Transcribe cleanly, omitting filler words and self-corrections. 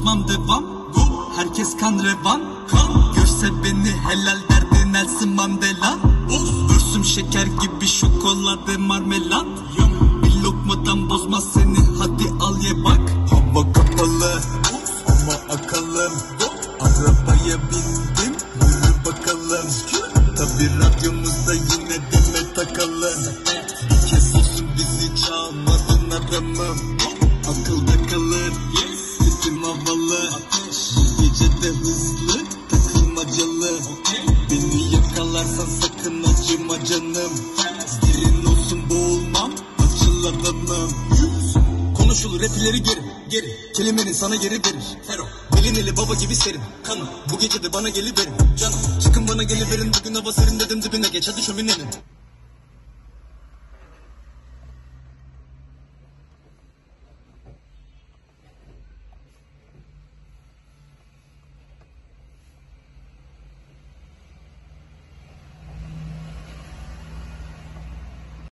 bozmam devam. Herkes kan revan. Görse beni helal derdi Nelson Mandela. Börsüm şeker gibi şokolade marmelat. Bir lokmadan bozmaz seni, hadi al ye bak. Hava kapalı ama akalım. Arabaya bindim, yürü bakalım. Tabi radyomuzda yine dime takalım. Bir kez olsun bizi çalmadın adamım. Akılda kalır, sesim havalı. Bu gece de hızlı, takılmacalı. Beni yakalarsan sakın acıma canım. Derin olsun boğulmam, açıl adamım. Konuşulur rap ileri geri. Kelimenin sana geri verir. Hero, Belineli baba gibi serin. Kanım, bu gece de bana geliverin. Canım, çıkın bana geliverin. Bugün hava serin dedim dibine geç hadi şöminenin.